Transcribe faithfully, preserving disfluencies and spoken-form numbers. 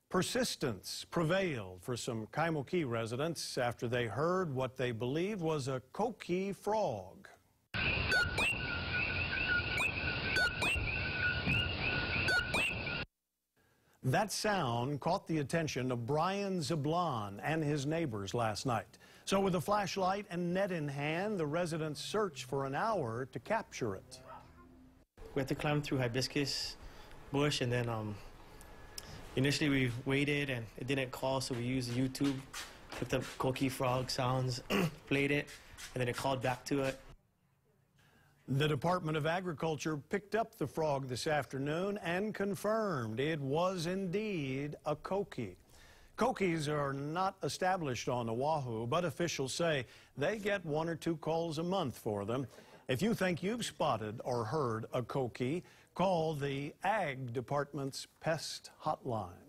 Persistence prevailed for some Coqui residents after they heard what they believed was a coqui frog. That sound caught the attention of Brion Zablan and his neighbors last night. So with a flashlight and net in hand, the residents searched for an hour to capture it. We had to climb through hibiscus bush, and then um, initially we waited and it didn't call, so we used YouTube, looked up coqui frog sounds, played it, and then it called back to it. The Department of Agriculture picked up the frog this afternoon and confirmed it was indeed a coqui. Coquis are not established on Oahu, but officials say they get one or two calls a month for them. If you think you've spotted or heard a coqui, call the Ag Department's Pest Hotline.